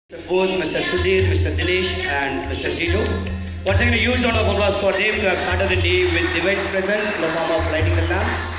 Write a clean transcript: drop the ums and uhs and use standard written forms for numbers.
Both Mr. Sudhir, Mr. Dinesh and Mr. Jito. Once again a huge round of applause for them to have started the day with divine presence in the form of lighting the lamp.